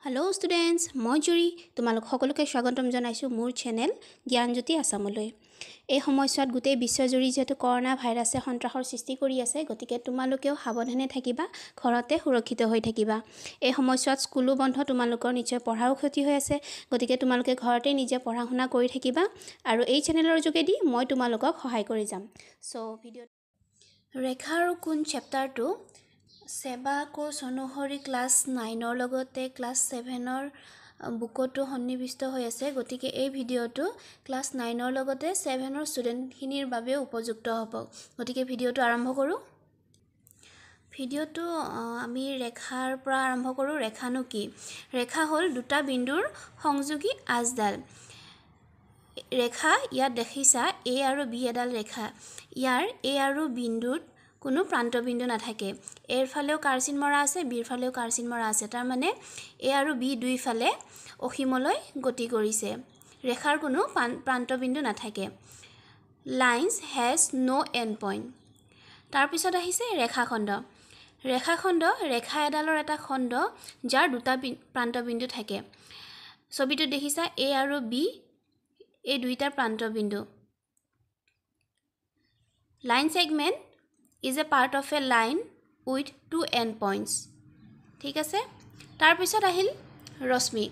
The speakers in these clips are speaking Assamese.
Hello students, মই জুৰি তোমালোক সকলোকে স্বাগতম জনাইছো মোৰ চেনেল জ্ঞানজ্যোতি আসামলৈ। এই সময়ছোৱাত গোটেই বিশ্বজুৰি যেটো কৰোনা ভাইৰাছে সন্ত্ৰাসৰ সৃষ্টি কৰি আছে, গতিকে তোমালোকেও সাৱধানে থাকিবা, ঘৰতে সুৰক্ষিত হৈ থাকিবা। এই সময়ছোৱাত স্কুলো বন্ধ, তোমালোকৰ নিশ্চয় পঢ়াও ক্ষতি হৈ আছে, গতিকে তোমালোকে ঘৰতে নিজে পঢ়া-শুনা কৰি থাকিবা আৰু এই চেনেলৰ যোগেদি মই তোমালোকক সহায় কৰি যাম। সো ভিডিও ৰেখা আৰু কোন চেপ্টাৰটো SEBA কোৰ্স অনুসৰি ক্লাস 9 লগতে ক্লাস 7 বুকটো সন্নিবিষ্ট হৈ আছে, গতিকে এই ভিডিওটো ক্লাস 9 লগতে 7 ষ্টুডেণ্টখিনিৰ বাবে উপযুক্ত হ'ব। গতিকে ভিডিওটো আৰম্ভ কৰোঁ। ভিডিওটো আমি ৰেখাৰ পৰা আৰম্ভ কৰোঁ। ৰেখানো কি? ৰেখা হ'ল দুটা বিন্দুৰ সংযোগী আঁচডাল। ৰেখা ইয়াত দেখিছা A আৰু B এডাল ৰেখা। ইয়াৰ A আৰু বিন্দুত কোনো প্ৰান্তবিন্দু নাথাকে। এৰ ফালেও কাৰচিন মৰা আছে, বিৰ ফালেও কাৰচিন মৰা আছে। তাৰ মানে A আৰু B দুই ফালে অসীমলৈ গতি কৰিছে। ৰেখাৰ কোনো প্ৰান্তবিন্দু নাথাকে। Lines has no end point. তাৰ পিছত আহিছে ৰেখাখণ্ড। ৰেখাখণ্ড ৰেখা এডালৰ এটা খণ্ড যাৰ দুটা প্ৰান্তবিন্দু থাকে। ছবিটো দেখিছা A আৰু B এই দুইটা প্ৰান্তবিন্দু। Line segment is a part of a line with two end points. ঠিক আছে? তাৰ পিছত আহিল ৰশ্মি।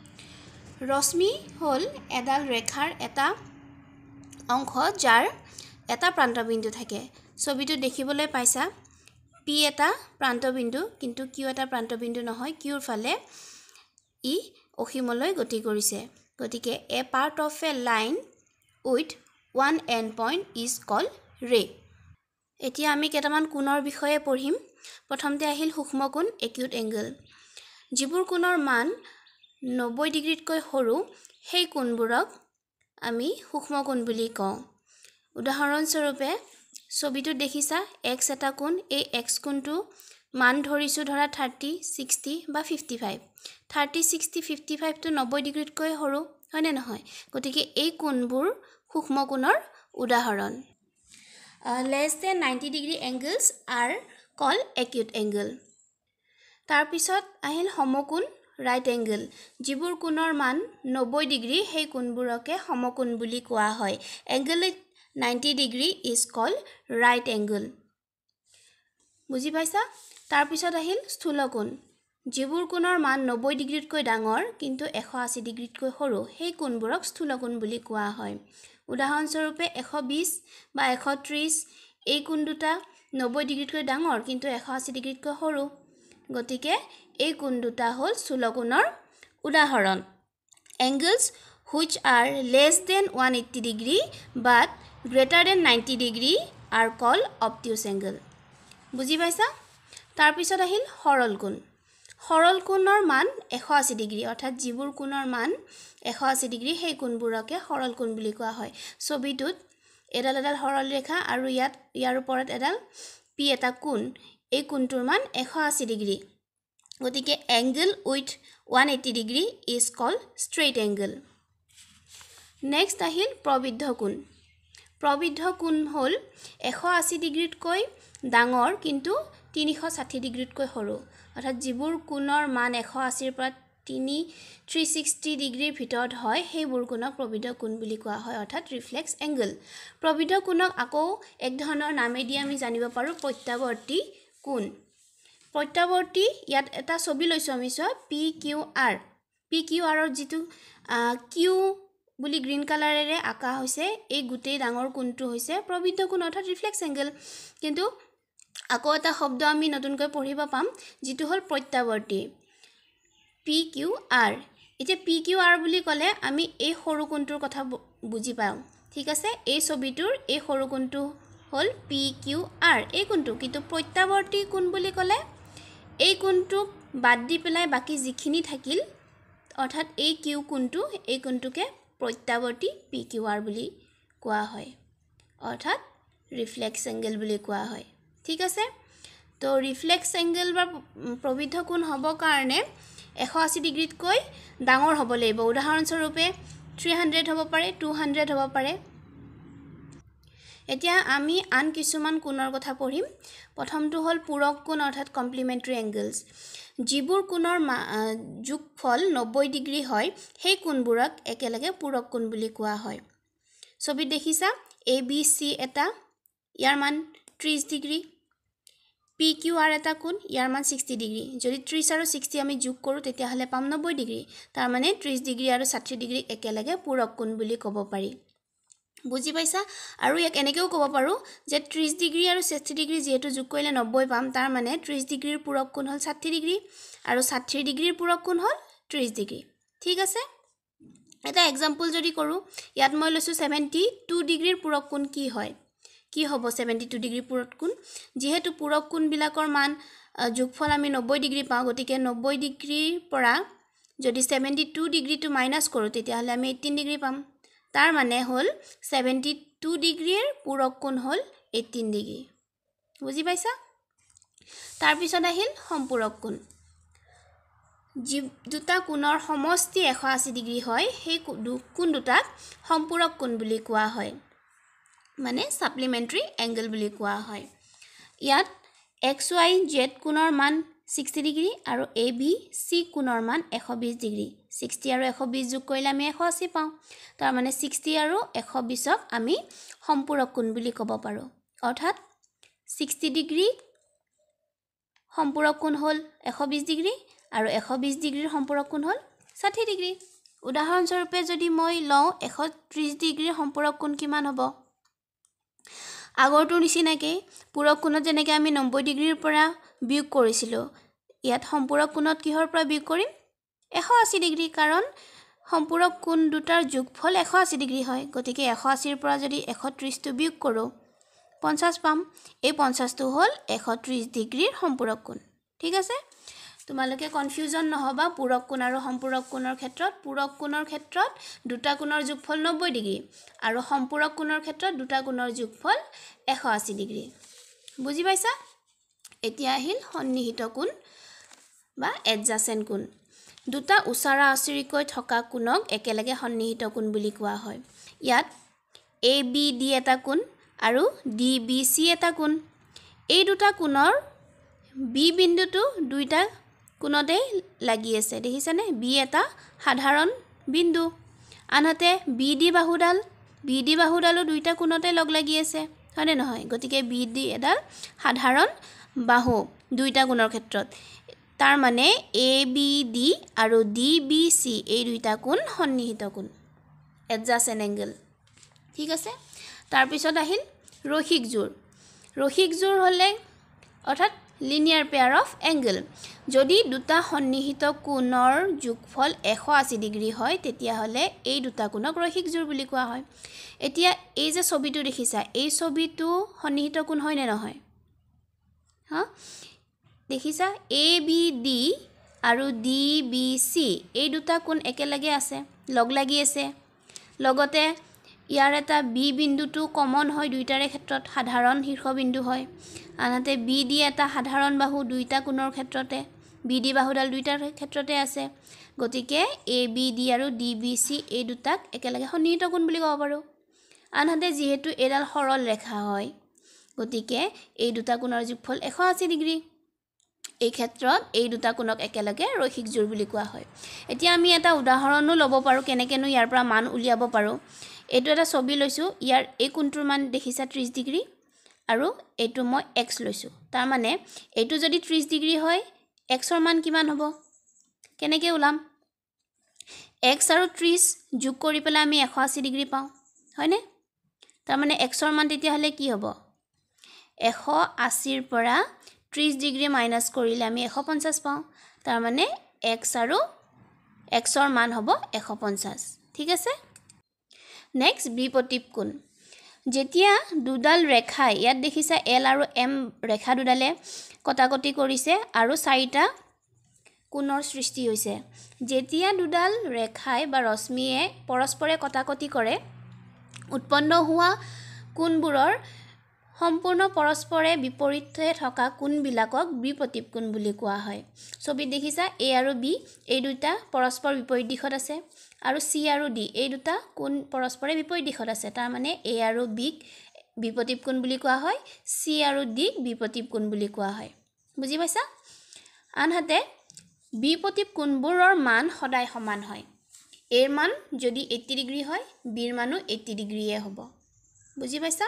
ৰশ্মি হ'ল এডাল ৰেখাৰ এটা অংশ যাৰ এটা প্ৰান্তবিন্দু থাকে। ছবিটো দেখিবলৈ পাইছা P এটা প্ৰান্তবিন্দু, কিন্তু Q এটা প্ৰান্তবিন্দু নহয়। Qৰ ফালে ই অসীমলৈ গতি কৰিছে। গতিকে a part of a line with one end point is called ray. এতিয়া আমি কেইটামান কোণৰ বিষয়ে পঢ়িম। প্ৰথমতে আহিল সূক্ষ্ম কোণ, acute angle. যিবোৰ কোণৰ মান 90 ডিগ্ৰীতকৈ সৰু, সেই কোণবোৰক আমি সূক্ষ্ম কোণ বুলি কওঁ। উদাহৰণস্বৰূপে ছবিটো দেখিছা x এটা কোণ, এই x কোণটো মান ধৰিছো ধৰা 30, 60 বা 55। 30, 60, 55 টো 90 ডিগ্ৰীতকৈ সৰু, হয়নে নহয়? গতিকে এই কোণবোৰ সূক্ষ্ম কোণৰ উদাহৰণ। Less than 90 degree angles are called acute angle. তাৰ পিছত আহিল সমকোণ, right angle. যিবোৰ কোণৰ মান 90 ডিগ্ৰী, সেই কোণবোৰকে সমকোণ বুলি কোৱা হয়। Angle at 90 degree is called right angle. বুজি পাইছা? তাৰ পিছত আহিল স্থূল কোণ। যিবোৰ কোণৰ মান 90 ডিগ্ৰীতকৈ ডাঙৰ কিন্তু 180 ডিগ্ৰীতকৈ সৰু, সেই কোণবোৰক স্থূল কোণ বুলি কোৱা হয়। উদাহৰণস্বৰূপে 120 বা 130 এই কোণ দুটা 90 ডিগ্ৰীতকৈ ডাঙৰ কিন্তু 180 ডিগ্ৰীতকৈ সৰু, গতিকে এই কোণ দুটা হ'ল স্থূল কোণৰ উদাহৰণ। Angles which are less than 180 degree but greater than 90 degree are called obtuse angle. বুজি পাইছা? তাৰ পিছত আহিল সৰল কোণ। সৰল কোণৰ মান 180 ডিগ্ৰী, অৰ্থাৎ যিবোৰ কোণৰ মান 180 ডিগ্ৰী, সেই কোণবোৰকে সৰল কোণ বুলি কোৱা হয়। ছবিটোত এডাল সৰল ৰেখা আৰু ইয়াৰ ওপৰত এডাল P এটা কোণ। এই কোণটোৰ মান 180 ডিগ্ৰী। গতিকে angle with 180 degree is called straight angle. Next আহিল প্ৰবিদ্ধ কোণ। প্ৰবিদ্ধ কোণ হ'ল 180 ডিগ্ৰীতকৈ ডাঙৰ কিন্তু 360 ডিগ্ৰীতকৈ সৰু, অৰ্থাৎ যিবোৰ কোণৰ মান 180ৰ পৰা 360 ডিগ্ৰীৰ ভিতৰত হয়, সেইবোৰ কোণক প্ৰবিদ্ধ কোণ বুলি কোৱা হয়, অৰ্থাৎ ৰিফ্লেক্স এংগল। প্ৰবিদ্ধ কোণক আকৌ এক ধৰণৰ নামেদি আমি জানিব পাৰোঁ, প্ৰত্যাৱৰ্তী কোণ। প্ৰত্যাৱৰ্তী, ইয়াত এটা ছবি লৈছোঁ আমি, চোৱা PQR। PQRৰ যিটো Q বুলি গ্ৰীণ কালাৰেৰে আঁকা হৈছে, এই গোটেই ডাঙৰ কোণটো হৈছে প্ৰবিদ্ধ কোণ, অৰ্থাৎ ৰিফ্লেক্স এংগল। কিন্তু আকৌ এটা শব্দ আমি নতুনকৈ পঢ়িব পাম, যিটো হ'ল প্ৰত্যাৱৰ্তী, PQR। এতিয়া PQR বুলি ক'লে আমি এই সৰু কোণটোৰ কথা বুজি পাওঁ, ঠিক আছে? এই ছবিটোৰ এই সৰু কোণটো হ'ল PQR, এই কোণটো। কিন্তু প্ৰত্যাৱৰ্তী কোণ বুলি ক'লে এই কোণটোক বাদ দি পেলাই বাকী যিখিনি থাকিল, অৰ্থাৎ এই Q কোণটো, এই কোণটোকে প্ৰত্যাৱৰ্তী PQR বুলি কোৱা হয়, অৰ্থাৎ ৰিফ্লেক্স এংগল বুলি কোৱা হয়, ঠিক আছে? তো ৰিফ্লেক্স এংগল বা প্ৰবিদ্ধ কোণ হ'বৰ কাৰণে 180 ডিগ্ৰীতকৈ ডাঙৰ হ'ব লাগিব। উদাহৰণস্বৰূপে 300 হ'ব পাৰে, 200 হ'ব পাৰে। এতিয়া আমি আন কিছুমান কোণৰ কথা পঢ়িম প্ৰথমটো হ'ল পূৰক কোণ অৰ্থাৎ কমপ্লিমেণ্টাৰী এংগলছ যিবোৰ কোণৰ যোগফল 90 ডিগ্ৰী হয় সেই কোণবোৰক একেলগে পূৰক কোণ বুলি কোৱা হয় ছবিত দেখিছা ABC এটা ইয়াৰ মান 30 ডিগ্ৰী PQR এটা কোণ ইয়াৰ মান 60 ডিগ্ৰী যদি 30 আৰু 60 আমি যোগ কৰো তেতিয়া হলে পাম 90 ডিগ্ৰী তাৰ মানে 30 ডিগ্ৰী আৰু 60 ডিগ্ৰী একেলগে পূৰক কোণ বুলি ক'ব পাৰি বুজি পাইছা আৰু ইয়াক এনেকেও ক'ব পাৰো যে 30 ডিগ্ৰী আৰু 60 ডিগ্ৰী যেহেতু যোগ কৰিলে 90 পাম তাৰ মানে 30 ডিগ্ৰীৰ পূৰক কোণ হ'ল 60 ডিগ্ৰী আৰু 60 ডিগ্ৰীৰ পূৰক কোণ হ'ল 30 ডিগ্ৰী ঠিক আছে এটা एग्जांपल যদি কৰো ইয়াত মই লৈছো 72 ডিগ্ৰীৰ পূৰক কোণ কি হয় কি হ'ব 72 ডিগ্ৰী পূৰক কোণ যেহেতু পূৰক কোণ বিলাকৰ মান যোগফল আমি 90 ডিগ্ৰী পাওঁ গতিকে 90 ডিগ্ৰীৰ পৰা যদি 72 ডিগ্ৰীটো মাইনাস কৰো তেতিয়া হলে আমি 18 ডিগ্ৰী পাম তাৰ মানে হল 72 ডিগ্ৰীৰ পূৰক কোণ হল 18 ডিগ্ৰী বুজি পাইছা তাৰ পিছত আহিল সম্পূৰক কোণ দুটা কোণৰ সমষ্টি 180 ডিগ্ৰী হয় সেই কোণ দুটাক সম্পূৰক কোণ বুলি কোৱা হয় মানে সাপ্লিমেন্টাৰী এংগল বুলি কোৱা হয় ইয়াত XYZ কোণৰ মান 60 ডিগ্ৰী আৰু ABC কোণৰ মান 120 ডিগ্ৰী 60 আৰু 120 যোগ কৰিলে আমি 180 পাওঁ তাৰ মানে 60 আৰু 120ক আমি সম্পূৰক কোণ বুলি ক'ব পাৰো অৰ্থাৎ 60 ডিগ্ৰী সম্পূৰক কোণ হ'ল 120 ডিগ্ৰী আৰু 120 ডিগ্ৰীৰ সম্পূৰক কোণ হ'ল 60 ডিগ্ৰী উদাহৰণ স্বৰূপে যদি মই লওঁ 130 ডিগ্ৰীৰ সম্পূৰক কোণ কিমান হ'ব আগৰটো নিচিনাকৈ পূৰক কোণত যেনেকৈ আমি 90 ডিগ্ৰীৰ পৰা বিয়োগ কৰিছিলো ইয়াত সম্পূৰক কোণত কিহৰ পৰা বিয়োগ কৰিম 180 ডিগ্ৰী কাৰণ সম্পূৰক কোণ দুটাৰ যোগফল 180 ডিগ্ৰী হয় গতিকে 180 ৰ পৰা যদি 130 টো বিয়োগ কৰো 50 পাম এই 50 টো হ'ল 130 ডিগ্ৰীৰ সম্পূৰক কোণ ঠিক আছে তোমালোকে কনফিউজন নহবা পূৰক কোণ আৰু সম্পূৰক কোণৰ ক্ষেত্ৰত পূৰক কোণৰ ক্ষেত্ৰত দুটা কোণৰ যোগফল 90 ডিগ্ৰী আৰু সম্পূৰক কোণৰ ক্ষেত্ৰত দুটা কোণৰ যোগফল 180 ডিগ্ৰী বুজি পাইছা এতিয়া আহিল সন্নিহিত কোণ বা এডজাসেন্ট কোণ দুটা উচাৰা আচৰিকৈ থকা কোণক একেলগে সন্নিহিত কোণ বুলি কোৱা হয় ইয়াত ABD এটা কোণ আৰু DBC এটা কোণ এই দুটা কোণৰ B বিন্দুটো দুইটা কোণতে লাগি আছে দেখিছানে B এটা সাধাৰণ বিন্দু আনহাতে BD বাহুডালো দুইটা কোণতে লগ লাগি আছে হয়নে নহয় গতিকে BD এডাল সাধাৰণ বাহু দুইটা কোণৰ ক্ষেত্ৰত তাৰ মানে ABD আৰু DBC এই দুইটা কোণ সন্নিহিত কোণ এডজাসেন্ট এংগল ঠিক আছে তাৰ পিছত আহিল ৰৈখিক জোৰ হলে অৰ্থাৎ লিনিয়াৰ পেয়াৰ অফ এংগল যদি দুটা সন্নিহিত কোণৰ যোগফল 180 ডিগ্ৰী হয় তেতিয়া হলে এই দুটা কোণক ৰৈখিক জোৰ বুলি কোৱা হয় এতিয়া এই যে ছবিটো দেখিছা এই ছবিটো সন্নিহিত কোণ হয় নে নহয় হা দেখিছা ABD আৰু DBC এই দুটা কোণ একেলগে আছে লগ লাগি আছে লগতে ইয়াৰ এটা B বিন্দুটো কমন হয় দুইটাৰে ক্ষেত্ৰত সাধাৰণ শীৰ্ষবিন্দু হয় আনহাতে BD এটা সাধাৰণ বাহু দুইটা কোণৰ ক্ষেত্ৰতে BD বাহুডাল দুইটাৰ ক্ষেত্ৰতে আছে গতিকে ABD আৰু DBC এই দুটাক একেলগে সন্নিহিত কোণ বুলি ক'ব পাৰো আনহাতে যেহেতু এডাল সৰল ৰেখা হয় গতিকে এই দুটা কোণৰ যোগফল 180 ডিগ্ৰী এই ক্ষেত্ৰত এই দুটা কোণক একেলগে ৰৈখিক জোৰ বুলি কোৱা হয় এতিয়া আমি এটা উদাহৰণো ল'ব পাৰো কেনেকেনো ইয়াৰ পৰা মান উলিয়াব পাৰো এইটো এটা ছবি লৈছো ইয়াৰ এই কোণটোৰ মান দেখিছা 30 ডিগ্ৰী আৰু এইটো মই x লৈছো তাৰ মানে এইটো যদি 30 ডিগ্ৰী হয় x ৰ মান কিমান হ'ব কেনেকৈ উলাম x আৰু 30 যোগ কৰি পেলাই আমি 180 ডিগ্ৰী পাওঁ হয়নে তাৰ মানে x ৰ মান তেতিয়া হলে কি হ'ব 180 ৰ পৰা 30 ডিগ্ৰী মাইনাস কৰিলে আমি 150 পাওঁ তাৰ মানে x আৰু x ৰ মান হ'ব 150 ঠিক আছে নেক্সট বিপৰীত কোণ যেতিয়া দুডাল ৰেখা ইয়াত দেখিছা L আৰু M ৰেখা দুডালে কটাকটি কৰিছে আৰু চাৰিটা কোণৰ সৃষ্টি হৈছে যেতিয়া দুডাল ৰেখাই বা ৰশ্মিয়ে পৰস্পৰে কটাকটি কৰে উৎপন্ন হোৱা কোণবোৰৰ সম্পূৰ্ণ পৰস্পৰে বিপৰীতে থকা কোণবিলাকক বিপৰীত কোণ বুলি কোৱা হয় ছবিত দেখিছা A আৰু B এই দুটা পৰস্পৰ বিপৰীত দিশত আছে আৰু C আৰু D এই দুটা কোণ পৰস্পৰে বিপৰীত দিশত আছে তাৰ মানে A আৰু B বিপদীপ কোণ বুলি কোৱা হয় চি আৰু ডি বিপদীপ কোণ বুলি কোৱা হয় বুজি পাইছা আনহাতে বিপদীপ কোণবোৰৰ মান সদায় সমান হয় এৰ মান যদি 80 ডিগ্ৰী হয় বিৰ মানো 80 ডিগ্ৰীয়ে হ'ব বুজি পাইছা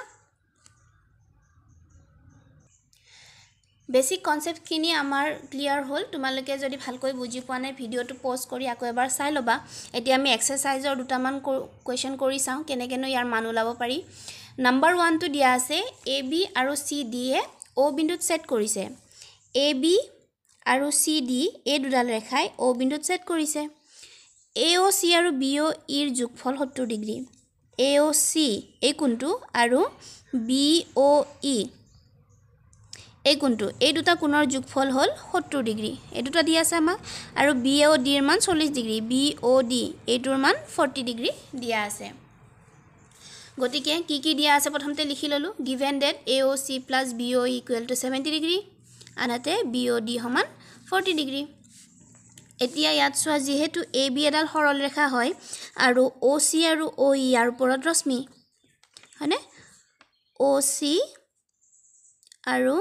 বেসিক কনসেপ্ট খিনি আমাৰ ক্লিয়াৰ হ'ল তোমালোকে যদি ভালকৈ বুজি পোৱা নাই ভিডিওটো পজ কৰি আকৌ এবাৰ চাই লবা এতিয়া আমি এক্সাৰসাইজৰ দুটামান কোৱেশ্চন কৰি চাওঁ কেনেকেনো ইয়াৰ মান ওলাব পাৰি নাম্বাৰ 1 টো দিয়া আছে এ বি আৰু সি ডি এ ও বিন্দুত সেট কৰিছে এ বি আৰু সি ডি এই দুডাল ৰেখাই ও বিন্দুত সেট কৰিছে এ ও সি আৰু বি ও ইৰ যোগফল 70 ডিগ্ৰী এ ও সি এই কোণটো আৰু বি ও ই এই কোণটো এই দুটা কোণৰ যোগফল হল 70 ডিগ্ৰী এই দুটা দিয়া আছে আমাক আৰু বি ও ডি এৰ মান 40 ডিগ্ৰী বি ও ডি এইটোৰ মান 40 ডিগ্ৰী দিয়া আছে গতিকে কি দিয়া আছে প্ৰথমতে লিখি ললো given that AOC plus BOE equal to 70 degree আনহাতে BOD সমান 40 ডিগ্ৰী এতিয়া ইয়াত চোৱা যেহেতু AB এডাল সৰল ৰেখা হয় আৰু OC আৰু OE ইয়াৰ ওপৰত ৰশ্মি হয়নে OC আৰু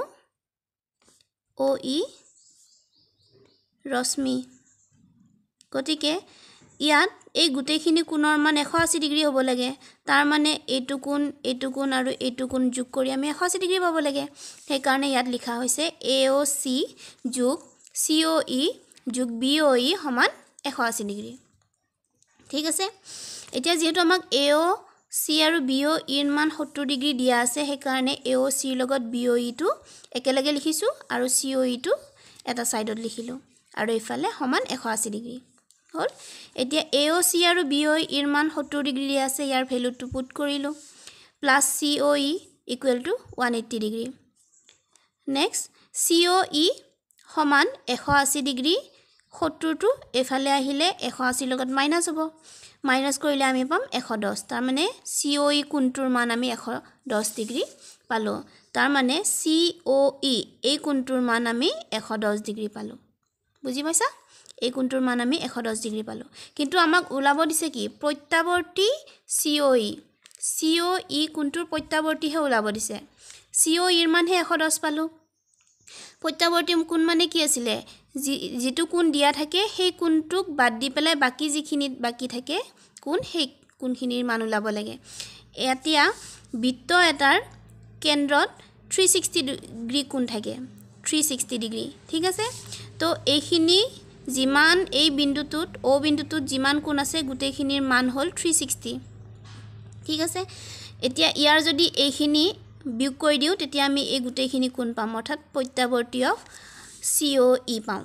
OE ৰশ্মি গতিকে ইয়াত এই গুটেখিনি কোণৰ মান 180 ডিগ্ৰী হ'ব লাগে তাৰ মানে এইটো কোণ আৰু এইটো কোণ যোগ কৰি আমি 180 ডিগ্ৰী পাব লাগে সেই কাৰণে ইয়াত লিখা হৈছে AOC যোগ COE যোগ BOE সমান 180 ডিগ্ৰী ঠিক আছে এতিয়া যেহেতু আমাক AOC আৰু BOE এৰ মান 70 ডিগ্ৰী দিয়া আছে সেই কাৰণে AOC ৰ লগত BOE টো একেলগে লিখিছো আৰু COE টো এটা সাইডত লিখিলো আৰু ইফালে সমান 180 ডিগ্ৰী হল এতিয়া AOC আৰু BOE এর মান 70 ডিগ্ৰী দিয়া আছে ইয়াৰ ভ্যালুটো পুট কৰিলো plus COE equal to 180 degree next COE সমান 180 ডিগ্ৰী 70 টো এফালে আহিলে 180 লগত মাইনাস হ'ব মাইনাস কৰিলে আমি পাম 110 তাৰ মানে COE কোণটোৰ মান আমি 110 ডিগ্ৰী পালো তাৰ মানে COE এই কোণটোৰ মান আমি 110 ডিগ্ৰী পালো বুজি পাইছা এই কোণটোৰ মান আমি 110 ডিগ্ৰী পালো কিন্তু আমাক ওলাব দিছে কি প্ৰত্যাৱৰ্তী COE কোণটোৰ প্ৰত্যাৱৰ্তীহে ওলাব দিছে COE এৰ মান হে 110 পালো প্ৰত্যাৱৰ্তী কোণ মানে কি আছিল যেটো কোণ দিয়া থাকে সেই কোণটোক বাদ দি পেলাই বাকি যিখিনিত বাকি থাকে কোণ সেই কোণখিনিৰ মান ওলাব লাগে এতিয়া বৃত্ত এটাৰ কেন্দ্ৰত 360 ডিগ্ৰী কোণ থাকে 360 ডিগ্ৰী ঠিক আছে তো এইখিনি জিমান এই বিন্দুটোত ও বিন্দুটোত জিমান কোণ আছে গুটেখিনিৰ মান হল 360 ঠিক আছে এতিয়া ইয়াৰ যদি এইখিনি বিয়োগ কৰি দিও তেতিয়া আমি এই গুটেখিনি কোণ পাম অৰ্থাৎ প্ৰত্যাৱৰ্তী অফ COE পাম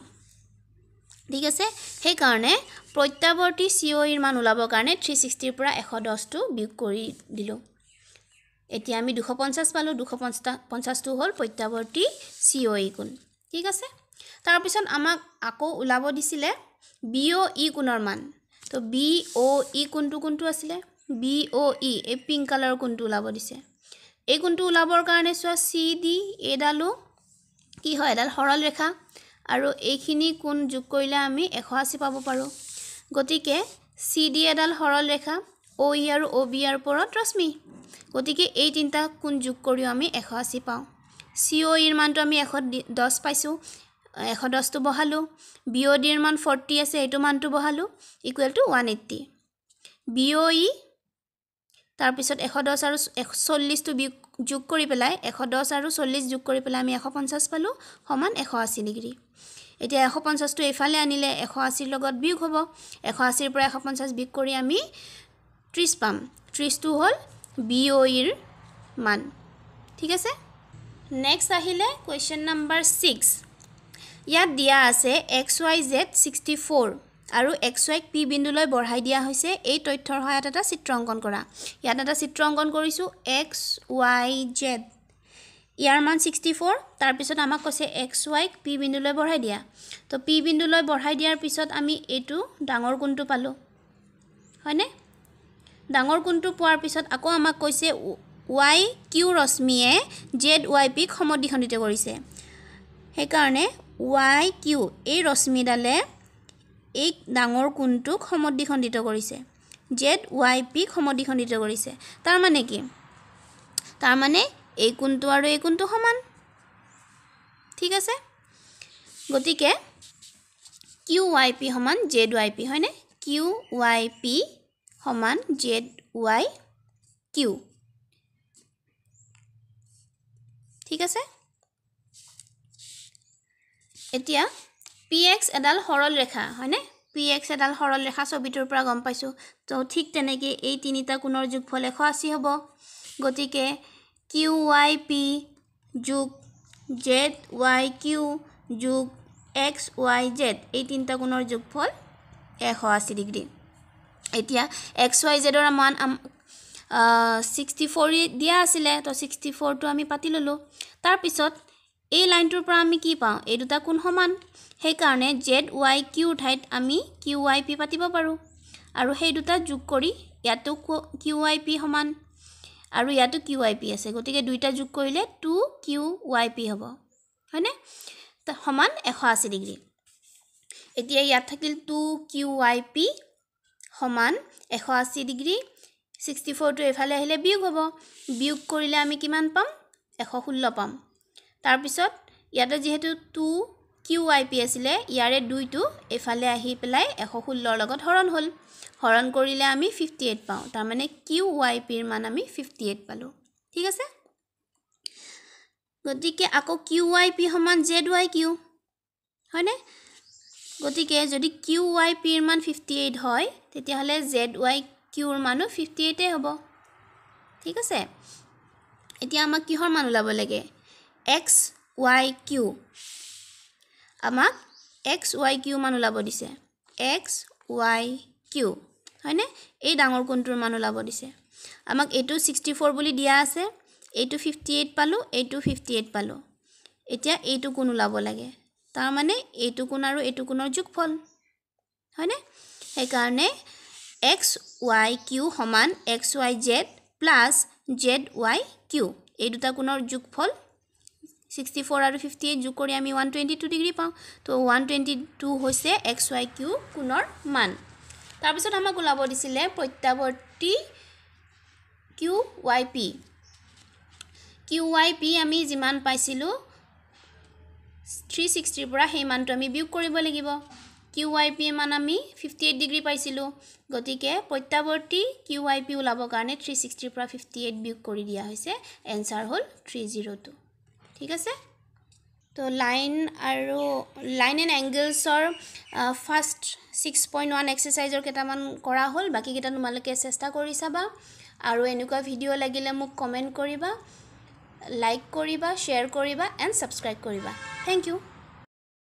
ঠিক আছে সেই কাৰণে প্ৰত্যাৱৰ্তী COE এৰ মান ওলাবৰ কাৰণে 360 ৰ পৰা 110 টো বিয়োগ কৰি দিলো এতিয়া আমি 250 পালো 250 টো হল প্ৰত্যাৱৰ্তী COE কোণ ঠিক আছে তাৰ পিছত আমাক আকৌ ওলাব দিছিলে BOE কোণৰ মান তো BOE কোণটো আছিলে BOE এই পিংক কালাৰৰ কোণটো ওলাব দিছে এই কোণটো ওলাবৰ কাৰণে চোৱা CD এডালো কি হয় এডাল সৰল ৰেখা আৰু এইখিনি কোণ যোগ কৰিলে আমি 180 পাব পাৰো গতিকে CD এডাল সৰল ৰেখা OE আৰু OB এৰ ওপৰত ৰশ্মি গতিকে এই তিনটা কোণ যোগ কৰিও আমি 180 পাও COE এৰ মানটো আমি 110 পাইছো 110 টো বহালো BOD এর মান 40 আছে এটো মানটো বহালো ইকুৱেল টু 180 BOE তাৰ পিছত 110 আৰু 40 টো যোগ কৰি পেলাই 110 আৰু 40 যোগ কৰি পেলাই আমি 150 পালো সমান 180 ডিগ্ৰী এতিয়া 150 টো এফালে আনিলে 180 লগত বিয়োগ হ'ব 180 ৰ পৰা 150 বিয়োগ কৰি আমি 30 পাম 30 টো হল BOE এৰ মান ঠিক আছে নেক্সট আহিলে কোৱেশ্চন নম্বৰ 6 ইয়াত দিয়া আছে XYZ 64 আৰু XY P বিন্দুলৈ বঢ়াই দিয়া হৈছে এই তথ্যৰ সহায়ত এটা চিত্ৰ অংকন কৰা ইয়াত এটা চিত্ৰ অংকন কৰিছো XYZ ইয়াৰ মান 64 তাৰ পিছত আমাক কৈছে XY P বিন্দুলৈ বঢ়াই দিয়া তো P বিন্দুলৈ বঢ়াই দিয়াৰ পিছত আমি এটো ডাঙৰ কোণটো পালো হয়নে ডাঙৰ কোণটো পোৱাৰ পিছত আকৌ আমাক কৈছে YQ ৰশ্মিয়ে ZYP ক সমদ্বিখণ্ডিত কৰিছে সেই কাৰণে YQ এই ৰশ্মিডালে এই ডাঙৰ কোণটোক সমদ্বিখণ্ডিত কৰিছে ZYP ক সমদ্বিখণ্ডিত কৰিছে তাৰ মানে কি তাৰ মানে এই কোণটো আৰু এই কোণটো সমান ঠিক আছে গতিকে QYP সমান ZYP হয়নে QYP সমান ZYQ ঠিক আছে এতিয়া PX এডাল সৰল ৰেখা হয়নে PX এডাল সৰল ৰেখা ছবিটোৰ পৰা গম পাইছো তো ঠিক তেনেকৈ এই তিনিটা কোণৰ যোগফল 180 হ'ব গতিকে QYP যোগ ZYQ যোগ XYZ এই তিনিটা কোণৰ যোগফল 180 ডিগ্ৰী এতিয়া XYZ ৰ মান 64 দিয়া আছিল তো 64 টো আমি পাতি ললো তাৰ পিছত এই লাইনটোৰ পৰা আমি কি পাওঁ এই দুটা কোণ সমান সেই কাৰণে ZYQ ঠাইত আমি QYP পাতিব পাৰো আৰু সেই দুটা যোগ কৰি ইয়াতো QYP সমান আৰু ইয়াতো QYP আছে গতিকে দুইটা যোগ কৰিলে 2QYP হ'ব হয়নে তা সমান 180 ডিগ্ৰী এতিয়া ইয়াত থাকিল 2QYP সমান 180 ডিগ্ৰী 64 টো এফালে আহিলে বিয়োগ হ'ব বিয়োগ কৰিলে আমি কিমান পাম 116 পাম তাৰ পিছত ইয়াতে যেহেতু 2QYP আছিলে ইয়াৰে 2 টো এফালে আহি পেলাই 116 ৰ লগত হৰণ হ'ল হৰণ কৰিলে আমি 58 পাওঁ তাৰ মানে QYP ৰ মান আমি 58 পালো ঠিক আছে গতিকে আকৌ QYP সমান ZYQ হয়নে গতিকে যদি QYP ৰ মান 58 হয় তেতিয়া হলে ZYQ ৰ মানো 58 এ হ'ব ঠিক আছে এতিয়া আমাক কিহৰ মান উলাব লাগে XYQ আমাক XYQ মান উলাব দিছে XYQ হয়নে এই ডাঙৰ কোণটোৰ মান উলাব দিছে আমাক এটো 64 বুলি দিয়া আছে এটো 58 পালো এটো 58 পালো এতিয়া এটো কোণ উলাব লাগে তাৰ মানে এটো কোণ আৰু এটো কোণৰ যোগফল হয়নে সেই কাৰণে XYQ সমান XYZ প্লাস ZYQ এই দুটা কোণৰ যোগফল 64 আৰু 58 যোগ কৰি আমি 122 ডিগ্ৰী পাওঁ তো 122 হৈছে XYQ কোণৰ মান তাৰ পিছত আমাক উলাব দিছিলে প্ৰত্যাৱৰ্তী QYP আমি যিমান পাইছিলো 360 পৰা সেই মানটো আমি বিয়োগ কৰিব লাগিব QYP মান আমি 58 ডিগ্ৰী পাইছিলো গতিকে প্ৰত্যাৱৰ্তী QYP উলাব কাৰণে 360 পৰা 58 বিয়োগ কৰি দিয়া হৈছে এনসাৰ হ'ল 302 ঠিক আছে তো লাইন এণ্ড এংগলছৰ ফাৰ্স্ট 6.1 এক্সাৰসাইজৰ কেটামান কৰা হ'ল বাকি কেটা তোমালোকে চেষ্টা কৰি চাবা আৰু এনেকুৱা ভিডিও লাগিলে মোক কমেন্ট কৰিবা লাইক কৰিবা শেয়াৰ কৰিবা এণ্ড সাবস্ক্ৰাইব কৰিবা থ্যাংক ইউ